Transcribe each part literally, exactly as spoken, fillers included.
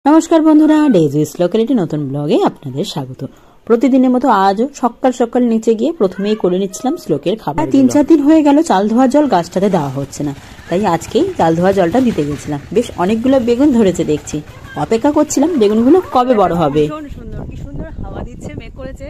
নমস্কার বন্ধুরা, daisy locality নতুন ব্লগে আপনাদের স্বাগত। প্রতিদিনের মতো আজও সকাল সকাল নিচে গিয়ে প্রথমেই করে নিচ্ছিলাম শ্লোকের খাবার। তিন চার দিন হয়ে গেল চাল ধোয়া জল গাছটাতে দেওয়া হচ্ছে না, তাই আজকেই চাল ধোয়া জলটা দিতে গেছিলাম। বেশ অনেকগুলো বেগুন ধরেছে দেখছি, অপেক্ষা করছিলাম বেগুনগুলো কবে বড় হবে। সুন্দর কি সুন্দর হাওয়া দিচ্ছে, মেঘ করেছে,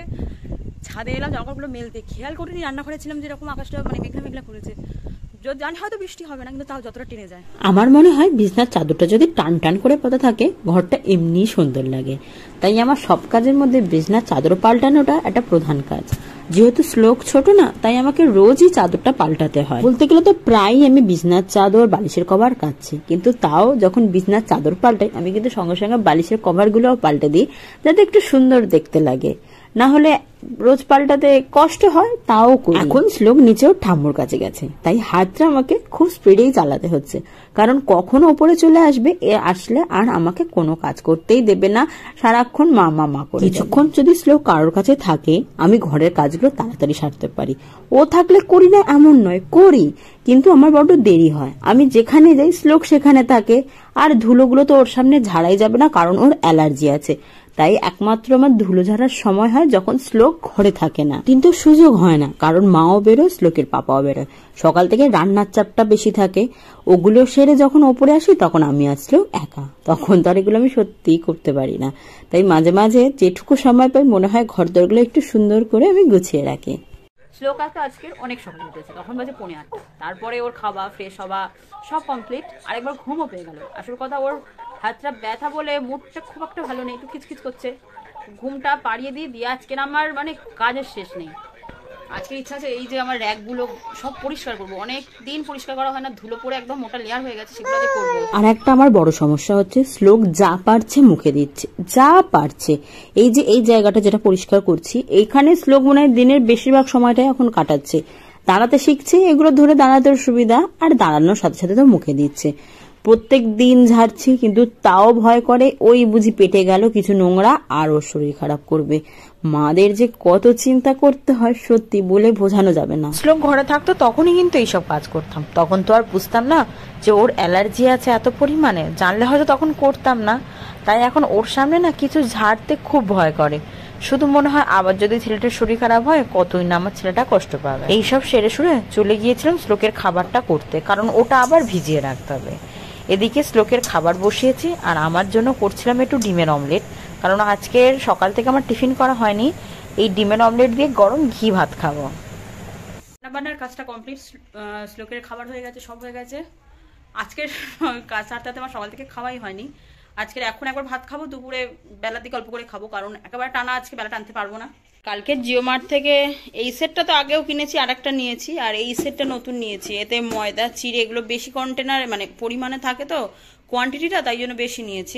ছাদে এলাম জামাকাপড়গুলো মেলতে, খেয়াল করিনি রান্না করেছিলাম যেরকম আকাশটা মানে মেঘলা মেঘলা করেছে। জানি হয়তো বৃষ্টি হবে না, কিন্তু তাও যতটা টেনে যায়। আমার মনে হয় বিছনার চাদরটা যদি টান টান করে পাতা থাকে ঘরটা এমনি সুন্দর লাগে, তাই আমার সব কাজের মধ্যে বিছনার চাদর পাল্টানোটা একটা প্রধান কাজ। যেহেতু শ্লোক ছোট না, তাই আমাকে রোজই চাদরটা পাল্টাতে হয়। বলতে গেলে তো প্রায়ই আমি বিছনার চাদর বালিশের কভার কাচ্ছি, কিন্তু তাও যখন বিছনার চাদর পাল্টাই আমি কিন্তু সঙ্গে সঙ্গে বালিশের কভার গুলোও পাল্টে দিই, যাতে একটু সুন্দর দেখতে লাগে। না হলে রোজ পাল্টাতে কষ্ট হয়, তাও করি। এখন শ্লোক নিচেও ঠাম্মুর কাছে গেছে, তাই হাতটা আমাকে খুব স্পিডেই চালাতে হচ্ছে, কারণ কখনো উপরে চলে আসবে, এ আসলে আর আমাকে কোনো কাজ করতেই দেবে না, সারাক্ষণ মা মা মা করে। কিছুক্ষণ যদি শ্লোক কারোর কাছে থাকে আমি ঘরের কাজগুলো তাড়াতাড়ি সারতে পারি। ও থাকলে করি না এমন নয়, করি, কিন্তু আমার বড্ড দেরি হয়। আমি যেখানে যাই শ্লোক সেখানে থাকে, আর ধুলোগুলো তো ওর সামনে ঝাড়াই যাবে না, কারণ ওর অ্যালার্জি আছে। তাই একমাত্র আমার ধুলো ঝাড়ার সময় হয় যখন শ্লোক ঘরে থাকে না, কিন্তু সুযোগ হয় না, কারণ মাও বেরোয়, শ্লোকের পাপাও বেরোয়। সকাল থেকে রান্নার চাপটা বেশি থাকে, ওগুলো সেরে যখন ওপরে আসি তখন আমি আসলেও একা, তখন তো আর এগুলো আমি সত্যিই করতে পারি না। তাই মাঝে মাঝে যেটুকু সময় পাই মনে হয় ঘর দরগুলো একটু সুন্দর করে আমি গুছিয়ে রাখি। শ্লোক আসতে আজকের অনেক সকাল উঠেছে, তখন বাজে পৌনে আটটা। তারপরে ওর খাওয়া, ফ্রেশ হওয়া সব কমপ্লিট, আরেকবার ঘুমও পেয়ে গেল। আসল কথা ওর হাতটা ব্যথা বলে মুডটা খুব একটা ভালো নেই, একটু খিচখিচ করছে। ঘুমটা পাড়িয়ে দিয়ে দিয়ে আজকের আমার মানে কাজের শেষ নেই। আজকে ইচ্ছা আছে এই যে আমার র্যাকগুলো সব পরিষ্কার করবো, অনেক দিন পরিষ্কার করা হয় না, ধুলো পড়ে একদম মোটা লেয়ার হয়ে গেছে, সেগুলো করবো। আর একটা আমার বড় সমস্যা হচ্ছে শ্লোক যা পারছে মুখে দিচ্ছে, যা পারছে। এই যে এই জায়গাটা যেটা পরিষ্কার করছি, এইখানে শ্লোক মনে হয় দিনের বেশিরভাগ সময়টাই এখন কাটাচ্ছে। দাঁড়াতে শিখছে, এগুলো ধরে দাঁড়াতে সুবিধা, আর দাঁড়ানোর সাথে সাথে তো মুখে দিচ্ছে। প্রত্যেক দিন ঝাড়ছি, কিন্তু তাও ভয় করে ওই বুঝি পেটে গেল কিছু নোংরা আর ওর শরীর খারাপ করবে। মাদের যে কত চিন্তা করতে হয় সত্যি বলে বোঝানো যাবে না। শ্লোক ঘরে থাকতো তখনই কিন্তু এইসব কাজ করতাম, তখন তো আর বুঝতাম না যে ওর অ্যালার্জি আছে এত পরিমাণে, জানলে হয়তো তখন করতাম না। তাই এখন ওর সামনে না কিছু ঝাড়তে খুব ভয় করে, শুধু মনে হয় আবার যদি ছেলেটার শরীর খারাপ হয় কতই না আমার ছেলেটা কষ্ট পাবে। এইসব সেরে সুরে চলে গিয়েছিলাম শ্লোকের খাবারটা করতে, কারণ ওটা আবার ভিজিয়ে রাখতে হবে। এদিকে শ্লোকের খাবার বসিয়েছি, আর আমার জন্য করছিলাম একটু ডিমের অমলেট, কারণ আজকের সকাল থেকে আমার টিফিন করা হয়নি। এই ডিমের অমলেট দিয়ে গরম ঘি ভাত খাবো। রান্নাবান্নার কাজটা কমপ্লিট, শ্লোকের খাবার হয়ে গেছে, সব হয়ে গেছে। আজকের কাজ সারটাতে আমার সকাল থেকে খাওয়াই হয়নি। আজকের এখন একবার ভাত খাবো, দুপুরে বেলার দিকে অল্প করে খাবো, কারণ একেবারে টানা আজকে বেলা টানতে পারবো না। কালকে জিও মার্ট থেকে এই সেটটা তো আগেও কিনেছি, আর একটা নিয়েছি, আর এই সেটটা নতুন নিয়েছি। এতে ময়দা চিড়ে এগুলো বেশি কন্টেনার মানে পরিমাণে থাকে, তো কোয়ান্টিটিটা তাই জন্য বেশি নিয়েছি।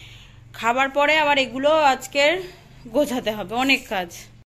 খাবার পরে আবার এগুলো আজকের গোছাতে হবে, অনেক কাজ।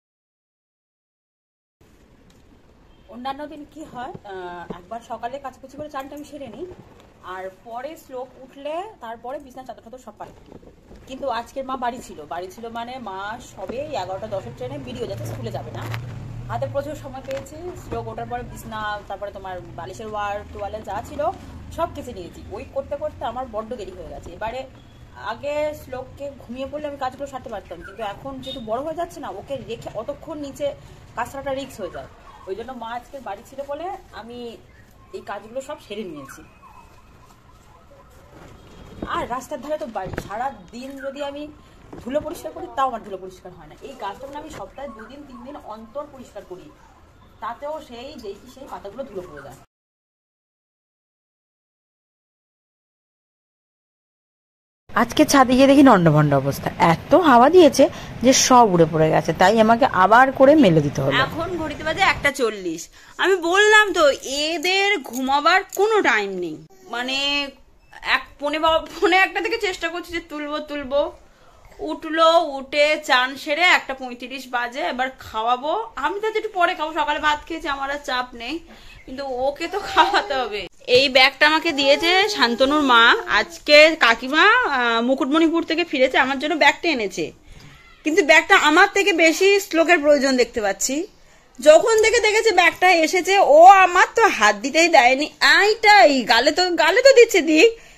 অন্যান্য দিন কি হয়, একবার সকালে কাছাকুচি করে চানটা আমি সেরে নিই, আর পরে শ্লোক উঠলে তারপরে বিছানা চাদর টাদর সব পাই। কিন্তু আজকের মা বাড়ি ছিল, বাড়ি ছিল মানে মা সবে এগারোটা দশের ট্রেনে বেরিয়ে যাচ্ছে, স্কুলে যাবে না। হাতে প্রচুর সময় পেয়েছি, শ্লোক ওঠার পরে বিছনা, তারপরে তোমার বালিশের ওয়ার তোয়ালে যা ছিল সব কিছু নিয়েছি। ওই করতে করতে আমার বড্ড দেরি হয়ে গেছে। এবারে আগে শ্লোককে ঘুমিয়ে পড়লে আমি কাজগুলো সারতে পারতাম, কিন্তু এখন যেহেতু বড় হয়ে যাচ্ছে না, ওকে রেখে অতক্ষণ নিচে কাজ সারাটা রিস্ক হয়ে যায়। ওই জন্য মা আজকে বাড়ি ছিল বলে আমি এই কাজগুলো সব সেরে নিয়েছি। আর রাস্তার ধারে তো বাড়ি, সারা দিন যদি আমি ধুলো পরিষ্কার করি তাও আমার ধুলো পরিষ্কার হয় না। এই গাছটা আমি সপ্তাহে দুদিন তিন দিন অন্তর পরিষ্কার করি, তাতেও সেই দেখি সেই পাতাগুলো ধুলো পড়ে যায়। আজকে ছাদে গিয়ে দেখি নন্ডভন্ড অবস্থা, এত হাওয়া দিয়েছে যে সব উড়ে পড়ে গেছে, তাই আমাকে আবার করে মেলে দিতে হলো। এখন ঘড়িতে বাজে একটা চল্লিশ। আমি বললাম তো এদের ঘুমাবার কোনো টাইম নেই, মানে এক পনে পনে একটা থেকে চেষ্টা করছি যে তুলবো তুলবো, উঠলো, উঠে চান সেরে একটা পঁয়ত্রিশ বাজে, এবার খাওয়াবো। আমি তো একটু পরে খাবো, সকালে ভাত খেয়েছি, আমার আর চাপ নেই, কিন্তু ওকে তো খাওয়াতে হবে। এই ব্যাগটা আমাকে দিয়েছে শান্তনুর মা, আজকে কাকিমা মুকুটমণিপুর থেকে ফিরেছে, আমার জন্য ব্যাগটা এনেছে। কিন্তু ব্যাগটা আমার থেকে বেশি শ্লোকের প্রয়োজন দেখতে পাচ্ছি। যখন থেকে দেখেছে ব্যাগটা এসেছে, ও আমার তো হাত দিতেই দেয়নি, আইটাই গালে তো গালে তো দিচ্ছে দিক,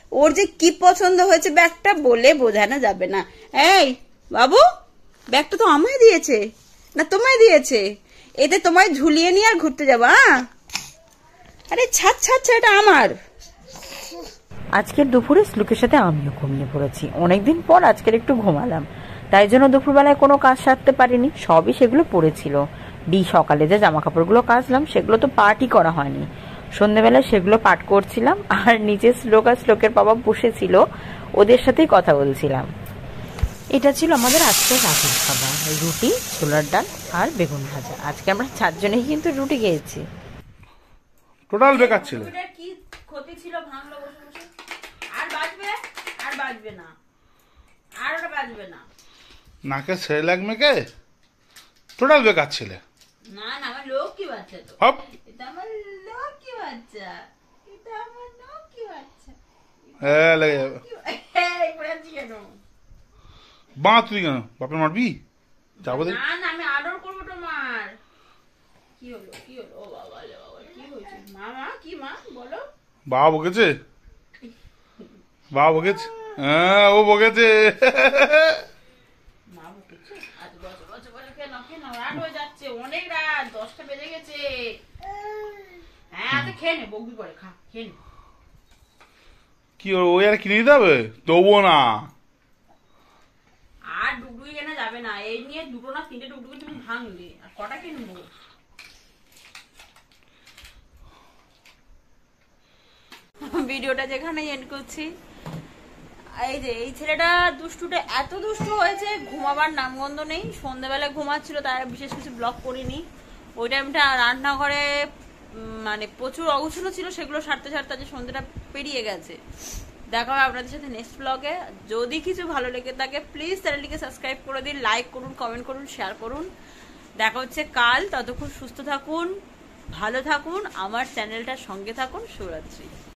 ওর যে কি পছন্দ হয়েছে ব্যাগটা বলে বোঝানো যাবে না। এই বাবু, ব্যাগটা তো আমায় দিয়েছে না তোমায় দিয়েছে? এতে তোমায় ঝুলিয়ে নিয়ে আর ঘুরতে যাবো? হ্যাঁ, আরে ছাড় ছাড় ছাড়, এটা আমার। আজকের দুপুরে শ্লোকের সাথে আমিও ঘুমিয়ে পড়েছি। অনেকদিন পর আজকের একটু ঘুমালাম, তাই জন্য দুপুরবেলায় কোনো কাজ সারতে পারিনি, সবই সেগুলো পড়েছিল। ডি সকালে যে জামা কাপড়গুলো কাচলাম সেগুলো তো পাটই করা হয়নি, সন্ধ্যেবেলায় সেগুলো পাট করছিলাম। আর নিচে শ্লোক আর শ্লোকের বাবা বসেছিল, ওদের সাথেই কথা বলছিলাম। এটা ছিল আমাদের আজকের রাতের খাবার, রুটি, ছোলার ডাল আর বেগুন ভাজা। আজকে আমরা চারজনেই কিন্তু রুটি খেয়েছি। টোটাল বেকার ছিল। কি ক্ষতি ছিল ভাঙলো বসে বসে। আর বাজবে, আর বাজবে না, আর ওটা বাজবে না। নাকে ছেড়ে লাগবে কে? টোটাল বেকার ছিলে। না না, আমার লক্ষ্মী বাচ্চা তো, হপ, এটা আমার লক্ষ্মী বাচ্চা, এটা আমার লক্ষ্মী বাচ্চা। হ্যাঁ লেগে যাবে। এই পড়াচ্ছি কেন? বাঁ তুই কেন বাপের মারবি? যাবো দেখ। না না, আমি আদর করবো তোমার। কি হলো কি হলো? ও বাবা রে বাবা, কি হয়েছে? মা মা কি মা বলো? বাবা বকেছে, বাবা বকেছে, হ্যাঁ ও বকেছে। মা বকেছে? আচ্ছা বসো বসো বসো, কেন কেন রাত হয়ে যাচ্ছে, অনেক রাত, দশটা বেজে গেছে। হ্যাঁ তো খেয়ে নে, বকবি পরে, খা খেয়ে নে। কি ওই আর কিনে দিতে হবে? দেবো না। আর ডুগডুগি কেনা যাবে না, এই নিয়ে দুটো না তিনটে ডুগডুগি তুমি ভাঙলে, আর কটা কিনবো? ভিডিওটা যেখানে এন্ড করছি। এই যে এই ছেলেটা দুষ্টুটা এত দুষ্টু হয়েছে, ঘুমাবার নামগন্ধ নেই। সন্ধ্যাবেলা ঘুমাচ্ছিল, তাই বিশেষ কিছু ব্লগ করিনি। ওই টাইমটা রান্নাঘরে মানে প্রচুর অগুছালো ছিল, সেগুলো সারতে সারতে যে সন্ধ্যাটা পেরিয়ে গেছে। দেখা হবে আপনাদের সাথে নেক্সট ব্লগে। যদি কিছু ভালো লেগে থাকে প্লিজ চ্যানেলটিকে সাবস্ক্রাইব করে দিন, লাইক করুন, কমেন্ট করুন, শেয়ার করুন। দেখা হচ্ছে কাল, ততক্ষণ সুস্থ থাকুন, ভালো থাকুন, আমার চ্যানেলটার সঙ্গে থাকুন। শুভরাত্রি।